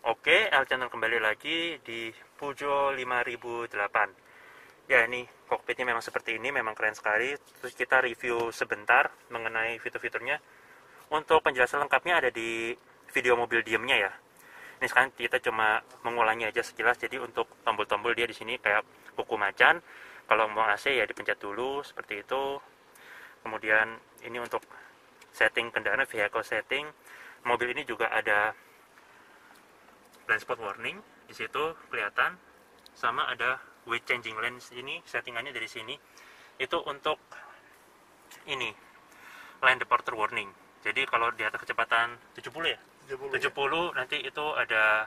Oke, L Channel kembali lagi di Peugeot 5008. Ya, ini kokpitnya memang seperti ini, memang keren sekali. Terus kita review sebentar mengenai fitur-fiturnya. Untuk penjelasan lengkapnya ada di video mobil diemnya ya. Ini sekarang kita cuma mengulangi aja sekilas. Jadi untuk tombol-tombol dia di sini kayak kuku macan. Kalau mau AC ya dipencet dulu seperti itu. Kemudian ini untuk setting kendaraan, vehicle setting. Mobil ini juga ada blind spot warning di situ kelihatan, sama ada weight changing lane. Ini settingannya dari sini. Itu untuk ini line departure warning. Jadi kalau di atas kecepatan 70 ya, 70 nanti itu ada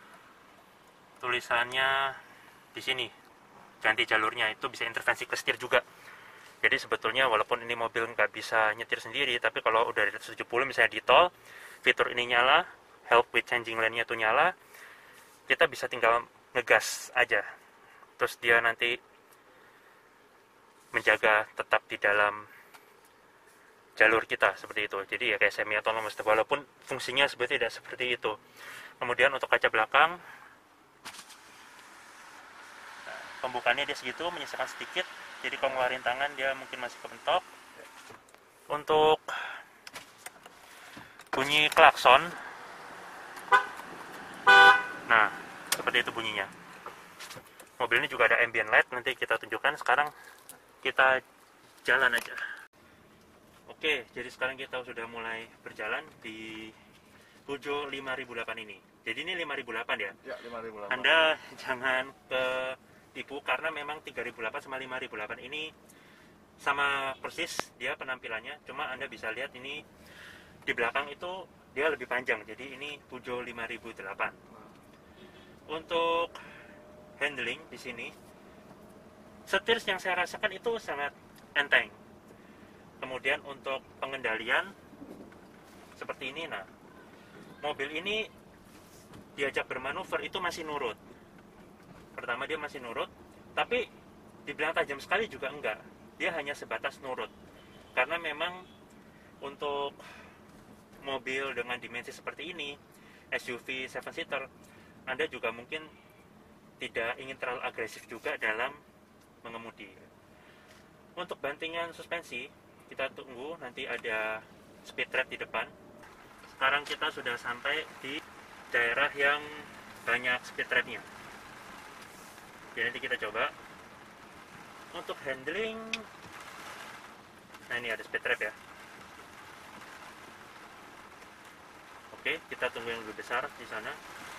tulisannya di sini ganti jalurnya, itu bisa intervensi ke setir juga. Jadi sebetulnya walaupun ini mobil nggak bisa nyetir sendiri, tapi kalau udah di atas 70 misalnya di tol, fitur ini nyala, help with changing lane-nya itu nyala, kita bisa tinggal ngegas aja, terus dia nanti menjaga tetap di dalam jalur kita seperti itu. Jadi ya kayak semi autonomous, walaupun fungsinya sebetulnya tidak seperti itu. Kemudian untuk kaca belakang, pembukaannya dia segitu, menyisakan sedikit, jadi kalau ngeluarin tangan dia mungkin masih kepentok. Untuk bunyi klakson, nah seperti itu bunyinya. Mobil ini juga ada ambient light, nanti kita tunjukkan. Sekarang kita jalan aja. Oke, jadi sekarang kita sudah mulai berjalan di Peugeot 5008 ini. Jadi ini 5008 ya? Ya, 5008. Anda jangan ketipu karena memang 3008 sama 5008 ini sama persis dia penampilannya. Cuma Anda bisa lihat ini di belakang itu dia lebih panjang. Jadi ini Peugeot 5008. Untuk handling di sini, setir yang saya rasakan itu sangat enteng. Kemudian untuk pengendalian seperti ini, nah mobil ini diajak bermanuver itu masih nurut. Pertama dia masih nurut, tapi dibilang tajam sekali juga enggak. Dia hanya sebatas nurut. Karena memang untuk mobil dengan dimensi seperti ini, SUV 7-seater, Anda juga mungkin tidak ingin terlalu agresif juga dalam mengemudi. Untuk bantingan suspensi, kita tunggu nanti ada speed trap di depan. Sekarang kita sudah sampai di daerah yang banyak speed trapnya. Jadi nanti kita coba. Untuk handling, nah ini ada speed trap ya. Oke, kita tunggu yang lebih besar di sana.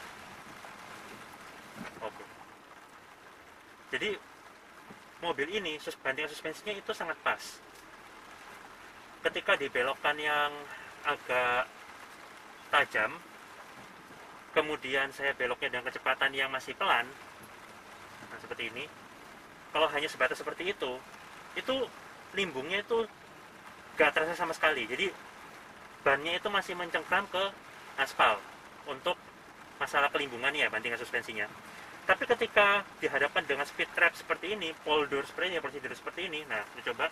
Oke. Jadi mobil ini bantingan suspensinya itu sangat pas. Ketika di belokan yang agak tajam, kemudian saya beloknya dengan kecepatan yang masih pelan, nah seperti ini. Kalau hanya sebatas seperti itu limbungnya itu gak terasa sama sekali. Jadi bannya itu masih mencengkram ke aspal untuk masalah kelimbungan ya, bantingan suspensinya. Tapi ketika dihadapkan dengan speed trap seperti ini, polder seperti ini, prosedur seperti ini, nah kita coba.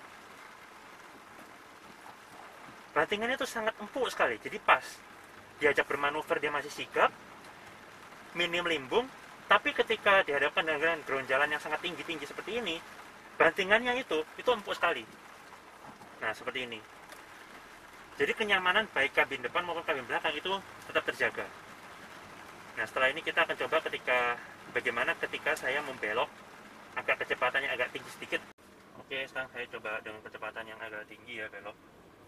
Bantingannya itu sangat empuk sekali, jadi pas. Diajak bermanuver dia masih sigap, minim limbung, tapi ketika dihadapkan dengan ground jalan yang sangat tinggi-tinggi seperti ini, bantingannya itu empuk sekali. Nah, seperti ini. Jadi kenyamanan baik kabin depan maupun kabin belakang itu tetap terjaga. Nah, setelah ini kita akan coba bagaimana ketika saya membelok agak kecepatannya agak tinggi sedikit. Oke, sekarang saya coba dengan kecepatan yang agak tinggi ya belok.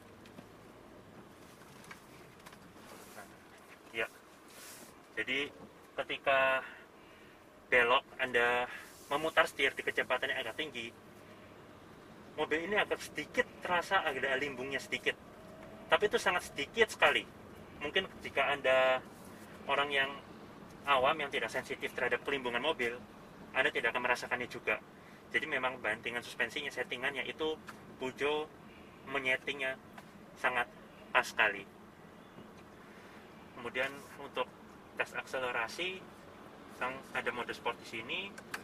Nah, ya. Jadi ketika belok Anda memutar setir di kecepatan yang agak tinggi, mobil ini agak sedikit terasa ada limbungnya sedikit. Tapi itu sangat sedikit sekali. Mungkin jika Anda orang yang awam yang tidak sensitif terhadap kelimbungan mobil, Anda tidak akan merasakannya juga. Jadi memang bantingan suspensinya, settingannya itu Peugeot menyetingnya sangat pas sekali. Kemudian untuk tes akselerasi, ada mode sport di sini.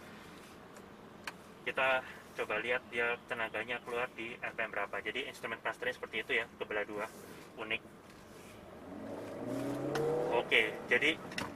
Kita coba lihat dia tenaganya keluar di RPM berapa. Jadi instrumen clusternya seperti itu ya, kebelah dua, unik. Oke, jadi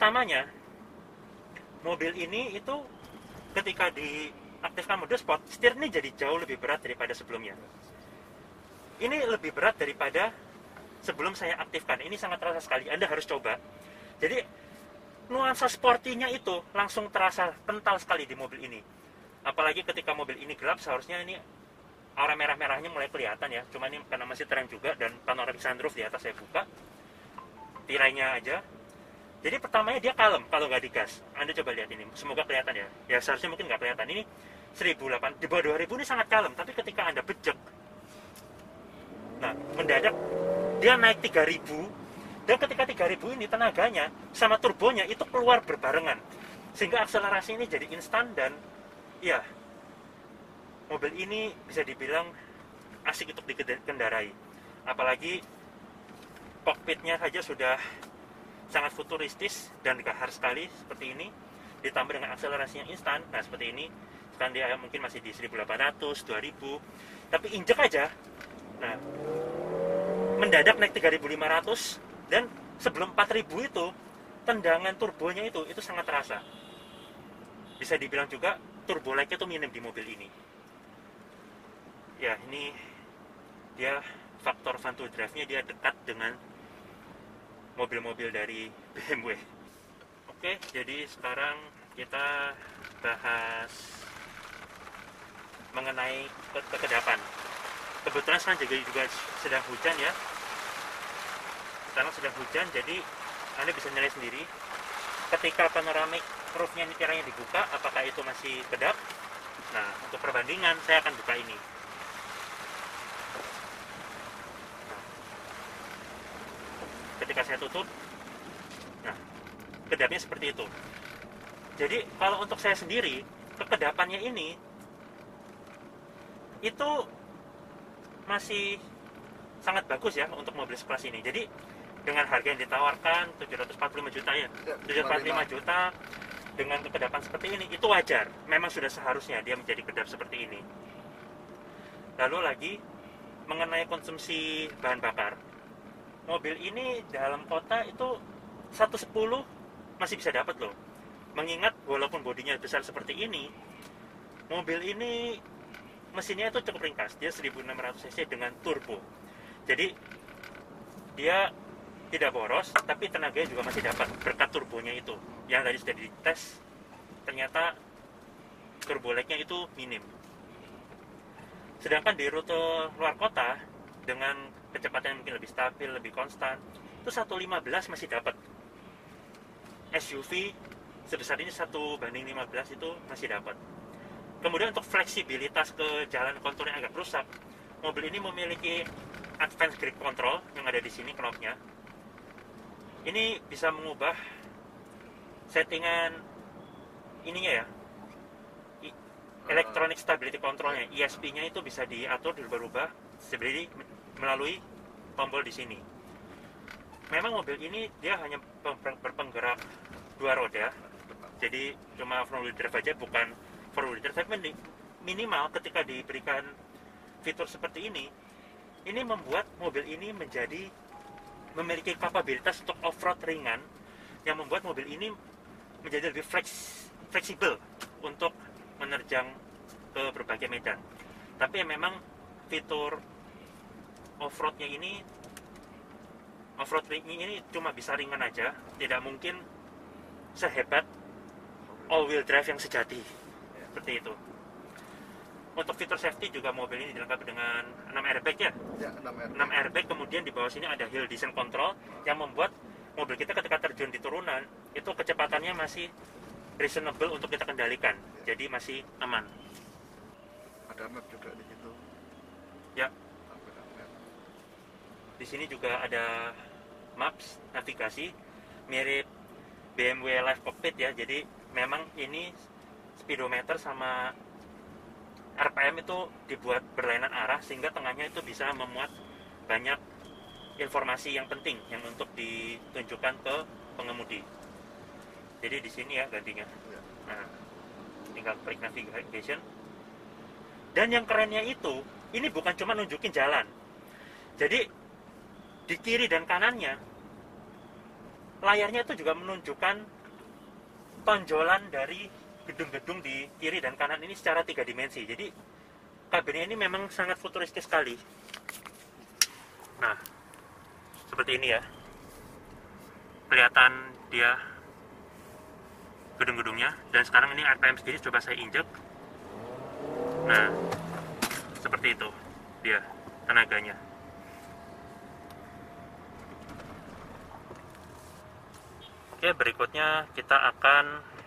pertamanya, mobil ini itu ketika diaktifkan mode sport, setir ini jadi jauh lebih berat daripada sebelumnya. Ini lebih berat daripada sebelum saya aktifkan. Ini sangat terasa sekali, Anda harus coba. Jadi nuansa sportinya itu langsung terasa kental sekali di mobil ini. Apalagi ketika mobil ini gelap, seharusnya ini aura merah-merahnya mulai kelihatan ya. Cuma ini karena masih terang juga, dan panoramic sunroof di atas saya buka, tirainya aja. Jadi pertamanya dia kalem kalau nggak digas. Anda coba lihat ini, semoga kelihatan ya. Ya seharusnya mungkin nggak kelihatan. Ini 1008, di bawah 2000 ini sangat kalem. Tapi ketika Anda bejek, nah mendadak dia naik 3000. Dan ketika 3000 ini tenaganya sama turbonya itu keluar berbarengan. Sehingga akselerasi ini jadi instan, dan ya mobil ini bisa dibilang asik untuk dikendarai. Apalagi kokpitnya saja sudah sangat futuristis dan gahar sekali seperti ini, ditambah dengan akselerasinya instan. Nah seperti ini, sekarang dia mungkin masih di 1800, 2000, tapi injek aja, nah mendadak naik 3500, dan sebelum 4000 itu tendangan turbonya itu sangat terasa. Bisa dibilang juga turbo lag-nya itu minim di mobil ini. Ya ini dia faktor fun to drive-nya, dia dekat dengan mobil-mobil dari BMW. Oke, jadi sekarang kita bahas mengenai kekedapan. Kebetulan sekarang juga sedang hujan ya. Sekarang sedang hujan, jadi Anda bisa nilai sendiri. Ketika panoramic roof-nya ini tirainya dibuka, apakah itu masih kedap? Nah, untuk perbandingan saya akan buka ini. Ketika saya tutup, nah kedapnya seperti itu. Jadi kalau untuk saya sendiri, kekedapannya ini itu masih sangat bagus ya untuk mobil sekelas ini. Jadi dengan harga yang ditawarkan 745 juta ya, 745 juta dengan kekedapan seperti ini, itu wajar. Memang sudah seharusnya dia menjadi kedap seperti ini. Lalu lagi mengenai konsumsi bahan bakar, mobil ini dalam kota itu 110 masih bisa dapat loh. Mengingat walaupun bodinya besar seperti ini, mobil ini mesinnya itu cukup ringkas. Dia 1600 cc dengan turbo. Jadi dia tidak boros, tapi tenaganya juga masih dapat berkat turbonya itu. Yang tadi sudah dites, ternyata turbo lag-nya itu minim. Sedangkan di rute luar kota dengan kecepatan yang mungkin lebih stabil, lebih konstan, itu 115 masih dapat. SUV sebesar ini 1:15 itu masih dapat. Kemudian untuk fleksibilitas ke jalan kontur yang agak rusak, mobil ini memiliki advanced grip control yang ada di sini knobnya. Ini bisa mengubah settingan ininya ya, electronic stability controlnya, ESP-nya itu bisa diatur, dirubah-rubah seperti melalui tombol di sini. Memang mobil ini dia hanya berpenggerak dua roda, jadi cuma front wheel drive aja, bukan four wheel drive. Tapi minimal ketika diberikan fitur seperti ini membuat mobil ini memiliki kapabilitas untuk off-road ringan, yang membuat mobil ini menjadi lebih fleksibel untuk menerjang ke berbagai medan. Tapi memang fitur off-roadnya ini cuma bisa ringan aja, tidak mungkin sehebat all-wheel drive yang sejati seperti itu. Untuk fitur safety juga mobil ini dilengkapi dengan 6 airbag ya? Ya, 6 airbag. Kemudian di bawah sini ada hill descent control yang membuat mobil kita ketika terjun di turunan itu kecepatannya masih reasonable untuk kita kendalikan, jadi masih aman. Ada map juga di situ. Ya. Di sini juga ada maps navigasi mirip BMW Live Cockpit ya. Jadi memang ini speedometer sama RPM itu dibuat berlainan arah sehingga tengahnya itu bisa memuat banyak informasi yang penting yang untuk ditunjukkan ke pengemudi. Jadi di sini ya gantinya. Nah, tinggal klik navigation. Dan yang kerennya itu, ini bukan cuma nunjukin jalan. Jadi di kiri dan kanannya layarnya itu juga menunjukkan tonjolan dari gedung-gedung di kiri dan kanan ini secara 3 dimensi. Jadi kabinnya ini memang sangat futuristis sekali. Nah, seperti ini ya, kelihatan dia gedung-gedungnya. Dan sekarang ini RPM sendiri coba saya injek. Nah, seperti itu dia tenaganya. Oke, berikutnya kita akan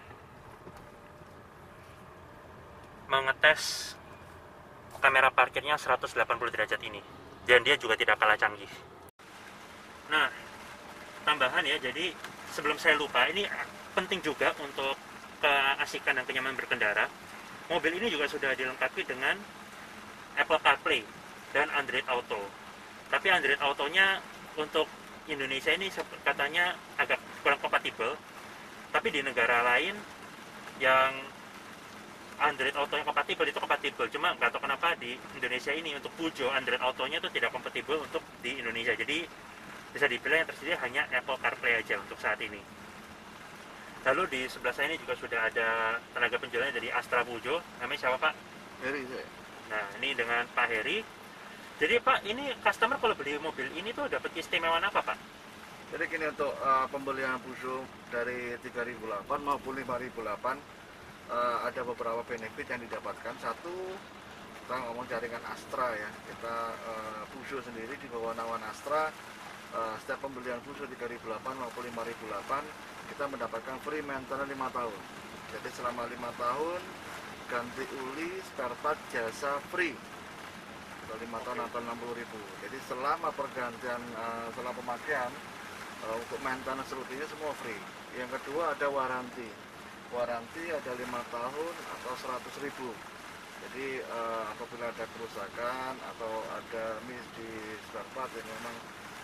mengetes kamera parkirnya 180 derajat ini, dan dia juga tidak kalah canggih. Nah, tambahan ya, jadi sebelum saya lupa, ini penting juga untuk keasikan dan kenyamanan berkendara. Mobil ini juga sudah dilengkapi dengan Apple CarPlay dan Android Auto. Tapi Android Auto-nya untuk Indonesia ini katanya agak kurang kompatibel. Tapi di negara lain yang Android Auto-nya kompatibel itu kompatibel. Cuma nggak tahu kenapa di Indonesia ini untuk Peugeot Android Auto-nya itu tidak kompatibel untuk di Indonesia. Jadi bisa dibilang yang tersedia hanya Apple CarPlay aja untuk saat ini. Lalu di sebelah saya ini juga sudah ada tenaga penjualnya dari Astra Peugeot. Namanya siapa, Pak? Heri saya. Nah, ini dengan Pak Heri. Jadi Pak, ini customer kalau beli mobil ini tuh dapat keistimewaan apa, Pak? Jadi gini, untuk pembelian Peugeot dari 3008 maupun 5008 ada beberapa benefit yang didapatkan. Satu, kita ngomong jaringan Astra ya. Kita Peugeot sendiri di bawah naungan Astra, setiap pembelian Peugeot 3008 maupun 5008 kita mendapatkan free maintenance 5 tahun. Jadi selama 5 tahun ganti uli, spare part, jasa free. Kalau 5 tahun atau 60.000. Jadi selama pergantian, setelah pemakaian, untuk maintenance rutinnya semua free. Yang kedua ada waranti. Waranti ada 5 tahun atau 100.000. Jadi apabila ada kerusakan atau ada miss di spare part yang memang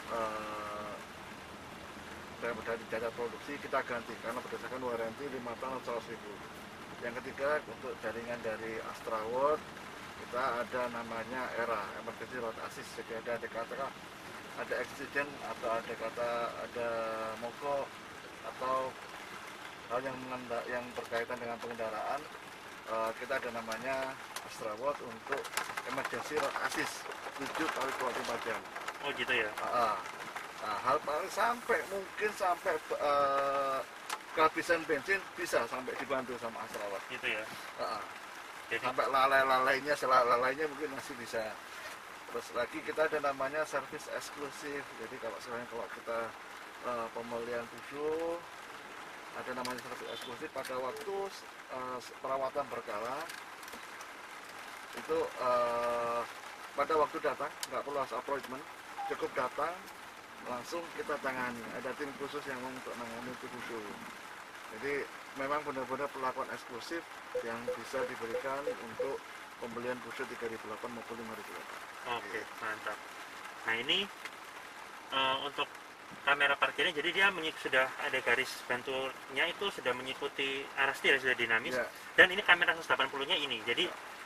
dari data produksi, kita ganti karena berdasarkan waranti 5 tahun atau 100.000. Yang ketiga, untuk jaringan dari Astra World, kita ada namanya ERA, Emergency Road Assist. Jadi ada kata ada accident atau ada mogok atau hal yang berkaitan dengan pengendaraan, kita ada namanya Astra World untuk Emergency Road Assist 7 kali 24 jam. Oh gitu ya. Nah, hal paling mungkin sampai kehabisan bensin bisa sampai dibantu sama Astra World. Gitu ya. Jadi, Sampai lalainya mungkin masih bisa. Terus lagi kita ada namanya service eksklusif. Jadi kalau kita pembelian Peugeot, ada namanya service eksklusif pada waktu perawatan berkala itu, pada waktu datang nggak perlu harus appointment, cukup datang langsung kita tangani. Ada tim khusus yang untuk menangani itu Peugeot. Jadi memang benar-benar perlakuan eksklusif yang bisa diberikan untuk pembelian Peugeot 3008 maupun 5008. Oke, mantap. Nah ini untuk kamera parkirnya, jadi dia sudah ada garis bantunya, itu sudah mengikuti arah setir, sudah dinamis. Ya. Dan ini kamera 180-nya ini, jadi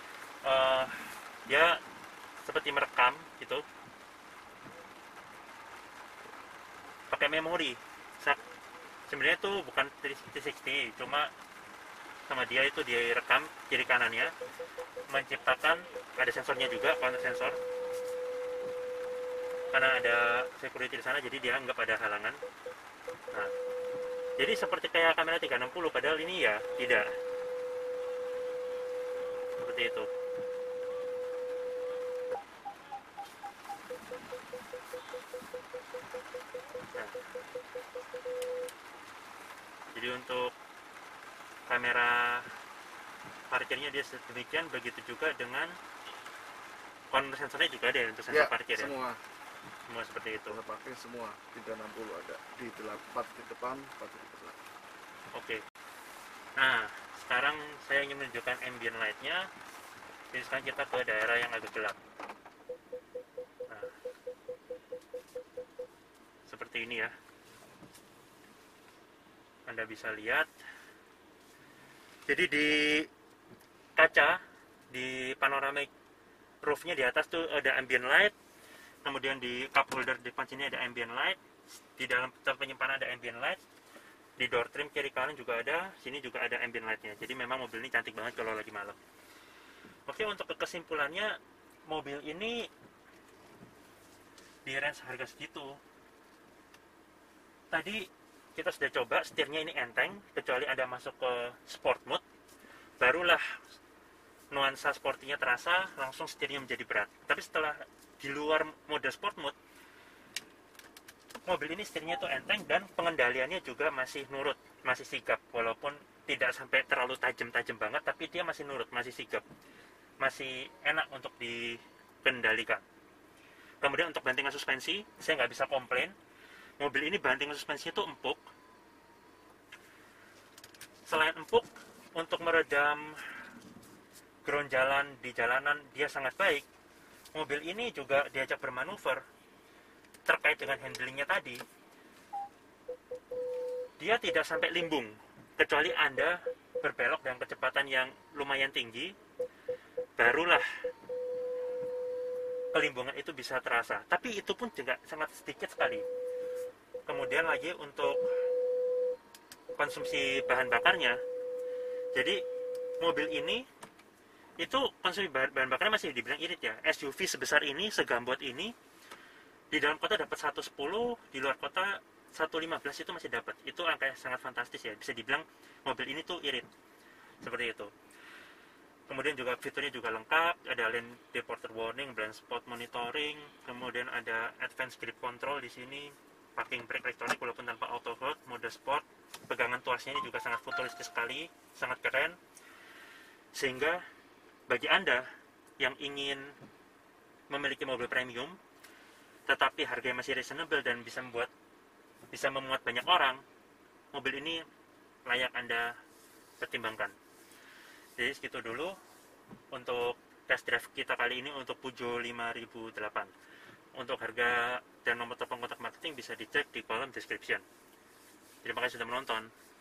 dia seperti merekam gitu, pakai memori. Sebenarnya itu bukan 360, cuma sama dia itu direkam kiri kanannya, menciptakan, ada sensornya juga, counter sensor, karena ada security di sana, jadi dia nggak ada halangan. Nah, jadi seperti kayak kamera 360, padahal ini ya tidak seperti itu. Nah, jadi untuk kamera parkirnya dia demikian, begitu juga dengan counter sensornya juga ada untuk sensor parkir ya. Semua seperti itu. Sensor parkir semua 360 ada di 4 di depan, 4 di belakang. Oke. Nah, sekarang saya ingin menunjukkan ambient light-nya. Jadi sekarang kita ke daerah yang agak gelap. Nah, seperti ini ya. Anda bisa lihat. Jadi di kaca, di panoramic roof-nya di atas tuh ada ambient light. Kemudian di cup holder depan sini ada ambient light. Di dalam tempat penyimpanan ada ambient light, di door trim kiri kanan juga ada, sini juga ada ambient lightnya. Jadi memang mobil ini cantik banget kalau lagi malam. Oke, untuk kesimpulannya, mobil ini di range harga segitu. Tadi kita sudah coba, setirnya ini enteng, kecuali Anda masuk ke sport mode, barulah nuansa sportinya terasa, langsung setirnya menjadi berat. Tapi setelah di luar mode sport mode, mobil ini setirnya itu enteng dan pengendaliannya juga masih nurut, masih sigap, walaupun tidak sampai terlalu tajam-tajam banget, tapi dia masih nurut, masih sigap, masih enak untuk dikendalikan. Kemudian untuk bantingan suspensi, saya nggak bisa komplain. Mobil ini bantingan suspensinya itu empuk. Selain empuk, untuk meredam geronjalan di jalanan dia sangat baik. Mobil ini juga diajak bermanuver terkait dengan handlingnya tadi. Dia tidak sampai limbung, kecuali Anda berbelok dengan kecepatan yang lumayan tinggi, barulah kelimbungan itu bisa terasa. Tapi itu pun juga sangat sedikit sekali. Kemudian lagi untuk konsumsi bahan bakarnya, jadi mobil ini itu konsumsi bahan bakarnya masih dibilang irit ya. SUV sebesar ini, segambot ini, di dalam kota dapat 110, di luar kota 115 itu masih dapat. Itu angka yang sangat fantastis ya. Bisa dibilang mobil ini tuh irit. Seperti itu. Kemudian juga fiturnya juga lengkap, ada lane departure warning, blind spot monitoring, kemudian ada advanced grip control di sini, parking brake elektronik walaupun tanpa auto hold, mode sport, pegangan tuasnya ini juga sangat futuristis sekali, sangat keren. Sehingga bagi Anda yang ingin memiliki mobil premium, tetapi harganya masih reasonable dan bisa memuat banyak orang, mobil ini layak Anda pertimbangkan. Jadi segitu dulu untuk test drive kita kali ini untuk Peugeot 5008. Untuk harga dan nomor telepon kontak marketing bisa dicek di kolom description. Terima kasih sudah menonton.